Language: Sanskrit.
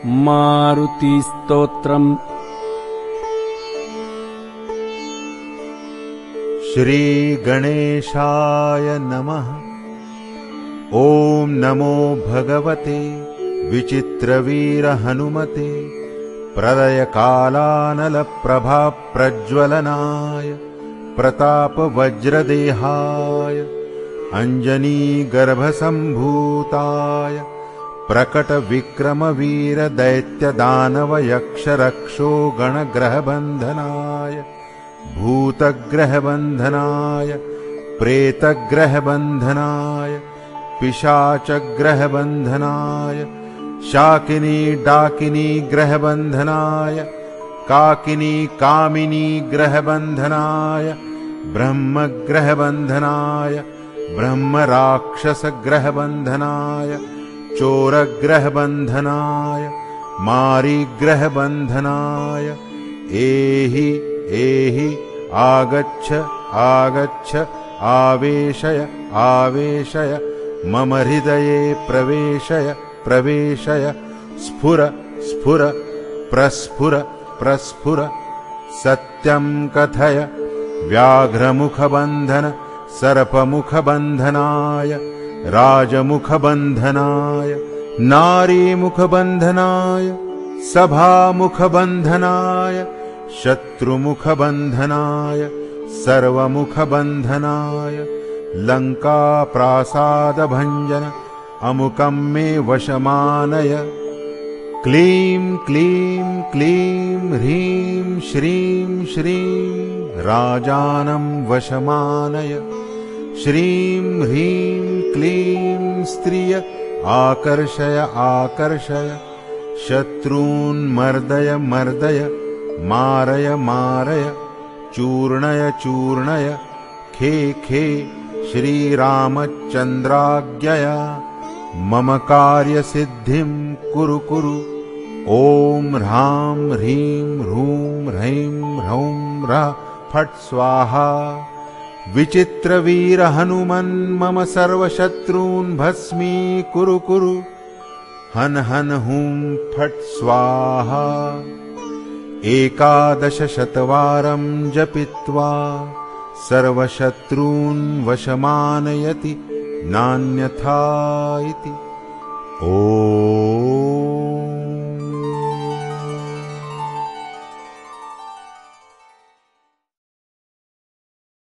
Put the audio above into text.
मारुतिस्तोत्रम्। श्रीगणेशाय नमः। ॐ नमो भगवते विचित्रवीरहनुमते प्रलयकालानलप्रभाप्रज्वलनाय प्रतापवज्रदेहाय अञ्जनीगर्भसम्भूताय प्रकटविक्रमवीरदैत्यदानवयक्षरक्षो गणग्रहबन्धनाय भूतग्रहबन्धनाय प्रेतग्रहबन्धनाय पिशाचग्रहबन्धनाय शाकिनी डाकिनी ग्रहबन्धनाय काकिनी कामिनी ग्रहबन्धनाय ब्रह्मग्रहबन्धनाय ब्रह्मराक्षसग्रहबन्धनाय चोरग्रहबन्धनाय मारीग्रहबन्धनाय एहि एहि आगच्छ आगच्छ आवेशय आवेशय मम हृदये प्रवेशय प्रवेशय स्फुर स्फुर प्रस्फुर प्रस्फुर सत्यं कथय व्याघ्रमुखबन्धन सर्पमुखबन्धनाय राजमुखबन्धनाय नारीमुखबन्धनाय सभामुखबन्धनाय शत्रुमुखबन्धनाय सर्वमुखबन्धनाय लङ्काप्रासादभञ्जन अमुकं मे वशमानय। क्लीं क्लीं क्लीं ह्रीं श्रीं श्रीं राजानं वशमानय। श्रीं ह्रीं क्लीं स्त्रिय आकर्षय आकर्षय शत्रून् मर्दय मर्दय मारय मारय चूर्णय चूर्णय खे खे श्रीरामचन्द्राज्ञया मम कार्यसिद्धिं कुरु कुरु। ॐ ह्रां ह्रीं ह्रूं ह्रैं ह्रौं ह्रः फट् स्वाहा। विचित्रवीरहनुमन् मम सर्वशत्रून् भस्मीकुरु कुरु। हन हन हुं फट् स्वाहा। 11 शतवारं जपित्वा सर्वशत्रून् वशमानयति नान्यथा इति। ॐ